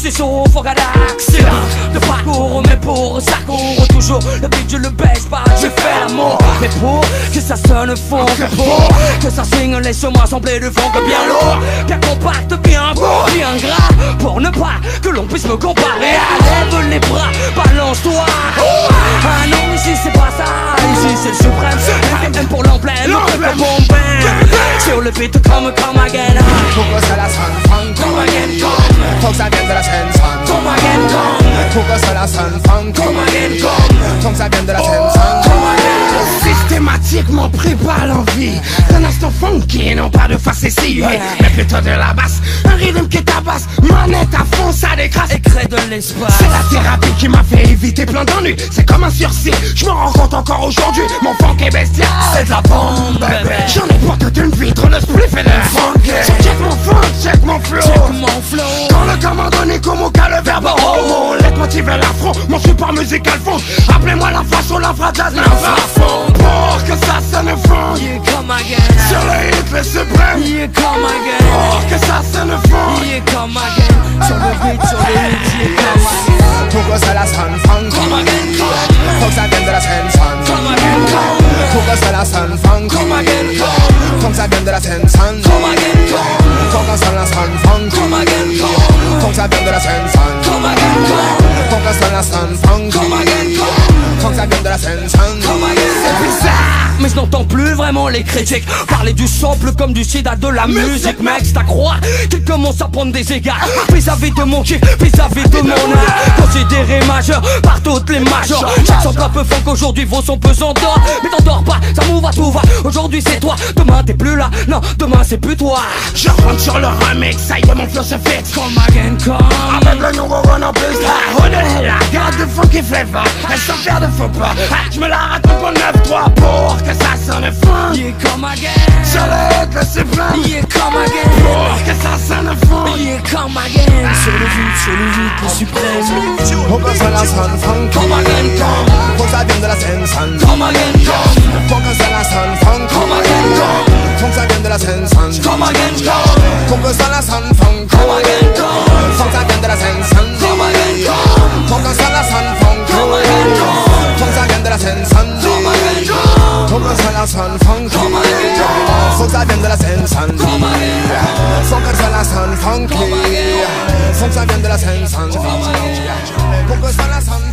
c'est chaud, faut galaxie. De parcours, mais pour ça court toujours. Le beat je le baisse pas, je fais l'amour. Mais pour que ça sonne fond, que ça signe, laisse-moi sembler de fond que bien lourd, bien compact, bien beau, bien gras. Pour ne pas que l'on puisse me comparer. Lève les bras, balance-toi. Ah non, ici c'est pas ça, ici c'est le suprême. M pour l'emblème, le bombe. Sur le beat come again. Faut que ça la sonne funk, Come again, come. faut que ça vienne de la scène funk. Come again, come. Faut que ça la sonne funk, Come again, come. faut que ça vienne de la scène funk. Systématiquement pris par l'envie d'un instant funky et non pas de face ici, mais plutôt de la basse. Un rythme qui tabasse, manette à fond, ça décrasse. Écrit de l'espace. C'est la thérapie qui m'a fait éviter plein d'ennuis. C'est comme un sursis, je me rends compte encore aujourd'hui. Mon funk est bestial, c'est de la bombe, bébé. J'en ai pour toute une vitre, le spliff et le funk. Check mon funk, check mon flow. Check mon flow. Quand le commandant est comme au cas, le verbe homo. Laisse-motiver l'affront, mon support musical fond. Appelez-moi la façon, l'infradaz, l'infrafond. Pour que ça sonne fond. Yeah, come again. Sur le hit, le suprême. Yeah, come again. Pour que ça sonne fond. Yeah, come again. Sur le beat, yeah, come again. Faut que ça la sonne funk, Come again, come. faut que ça vienne de la scène funk. Come again, come. Faut que ça la sonne funk, Come again, come. faut que ça vienne de la scène funk. Come again, come. Faut que ça la sonne funk, Come again, come. faut que ça vienne de la scène funk. Come again, come. Faut que ça la sonne funk, Come again, come. faut que ça vienne de la scène funk. Come again. C'est bizarre, mais je n'entends plus vraiment les critiques parler du sample comme du sida de la musique. Mec, c'est à croire qu'il commence à prendre des égards vis-à-vis de mon kiff, vis-à-vis de mon art. Considéré majeur par toutes les majors. Chaque sample un peu funk aujourd'hui vaut son pesant d'or. Mais t'endors pas, ça m'ouvre à tout va. Aujourd'hui c'est toi, demain t'es plus là. Non, demain c'est plus toi. Je rentre sur le remix, ça y est, mon flow se fixe. Come again, come. Avec le nouveau run en plus là. Oh de là, garde de funky flavor. Elle sans faire de faux pas. Je me la raconte pour 9-3 pour que ça sonne fun. Yeah, come again. Sur le hit, le suprême. Yeah, come again. Pour que ça sonne fun. Yeah, come again. Sur le beat, le suprême. Faut que ça la sonne funk, Come again, come. faut que ça vienne de la scène funk. Come again, come. Faut que ça la sonne funk, Come again, come. faut que ça vienne de la scène funk. Come again, come. Faut que ça la sonne funk, Come again, come. faut que ça vienne de la scène funk. Come again, come. Faut que ça la sonne funk, Come again, come. faut que ça vienne de la scène funk. Come again, come. Faut que ça la sonne funk, Come again, come. faut que ça vienne de la scène funk. Come again, come. Faut que ça la sonne funky, Come again, faut que ça vienne de la scène funk. Faut que ça la sonne